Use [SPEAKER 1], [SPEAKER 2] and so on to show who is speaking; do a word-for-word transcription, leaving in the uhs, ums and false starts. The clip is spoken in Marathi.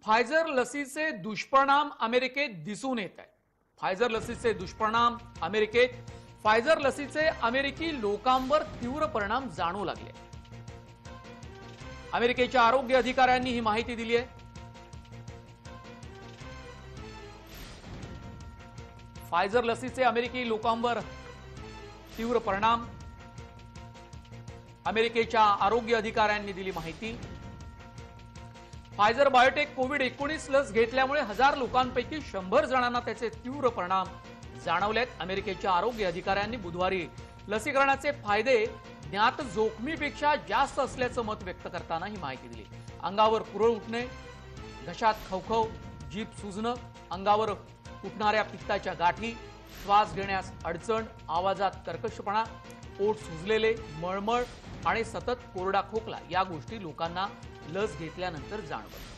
[SPEAKER 1] फायझर लसीचे दुष्परिणाम अमेरिकेत दिसून येत आहेत। फायझर लसीचे दुष्परिणाम अमेरिकेत फायझर लसीचे अमेरिकी लोकांवर तीव्र परिणाम जाणवू लागले। अमेरिकेच्या आरोग्य अधिकाऱ्यांनी ही माहिती दिली आहे। फायझर लसीचे अमेरिकी लोकांवर तीव्र परिणाम, अमेरिकेच्या आरोग्य अधिकाऱ्यांनी दिली माहिती। फायझर बायोटेक कोविड एकोणीस लस घेतल्यामुळे हजार लोकांपैकी शंभर जणांना त्याचे तीव्र परिणाम जाणवलेत। अमेरिकेच्या आरोग्य अधिकाऱ्यांनी बुधवारी लसीकरणाचे फायदे ज्ञात जोखमीपेक्षा जास्त असल्याचं मत व्यक्त करताना ही माहिती दिली। अंगावर पुरळ उठणे, घशात खवखव, जीभ सुजणं, अंगावर उठणाऱ्या पित्ताच्या गाठी, श्वास घेण्यास अडचण, आवाजात कर्कशपणा, पोट सुजलेले, मळमळ आणि सतत कोरडा खोकला या गोष्टी लोकांना लस घेतल्यानंतर जाणवतात।